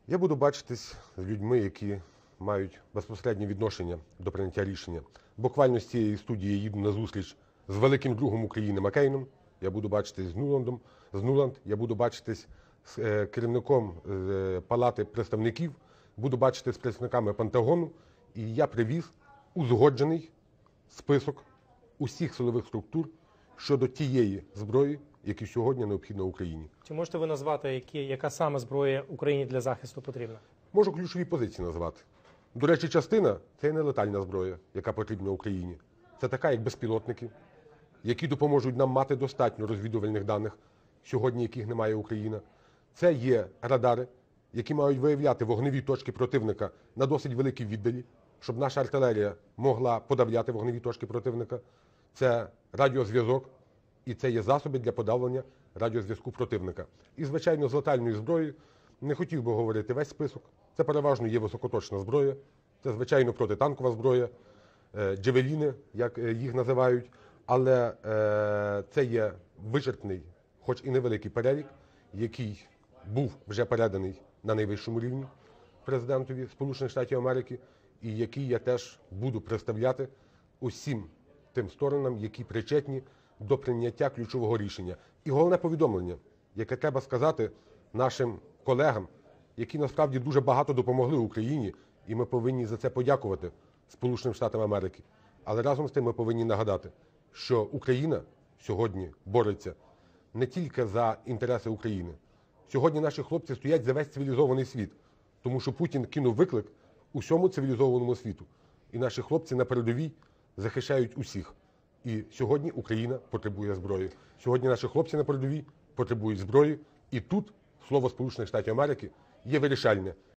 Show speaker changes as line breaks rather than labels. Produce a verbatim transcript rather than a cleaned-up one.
Я буду бачитись з людьми, які мають безпосереднє відношення до прийняття рішення. Буквально з цієї студії я їду на зустріч з великим другом України Маккейном, я буду бачитись з Нуландом, з Нуланд, я буду бачитись з е, керівником е, Палати представників, буду бачитись з представниками Пентагону, і я привіз узгоджений список усіх силових структур щодо тієї зброї, яка сьогодні необхідна Україні.
Чи можете ви назвати, які, яка саме зброя Україні для захисту потрібна?
Можу ключові позиції назвати. До речі, частина – це нелетальна зброя, яка потрібна Україні. Це така, як безпілотники, які допоможуть нам мати достатньо розвідувальних даних, сьогодні яких немає Україна. Це є радари, які мають виявляти вогневі точки противника на досить великій віддалі, щоб наша артилерія могла подавляти вогневі точки противника. Це радіозв'язок, і це є засоби для подавлення радіозв'язку противника. І, звичайно, з летальною зброєю не хотів би говорити весь список. Це переважно є високоточна зброя, це, звичайно, протитанкова зброя, джевеліни, як їх називають. Але е, це є вичерпний, хоч і невеликий перелік, який був вже переданий на найвищому рівні президентові Сполучених Штатів Америки, і який я теж буду представляти усім тим сторонам, які причетні до прийняття ключового рішення. І головне повідомлення, яке треба сказати нашим колегам, які насправді дуже багато допомогли Україні, і ми повинні за це подякувати Сполученим Штатам Америки. Але разом з тим ми повинні нагадати, що Україна сьогодні бореться не тільки за інтереси України. Сьогодні наші хлопці стоять за весь цивілізований світ, тому що Путін кинув виклик усьому цивілізованому світу. І наші хлопці на передовій захищають усіх. І сьогодні Україна потребує зброї. Сьогодні наші хлопці на передовій потребують зброї. І тут слово Сполучених Штатів Америки є вирішальне.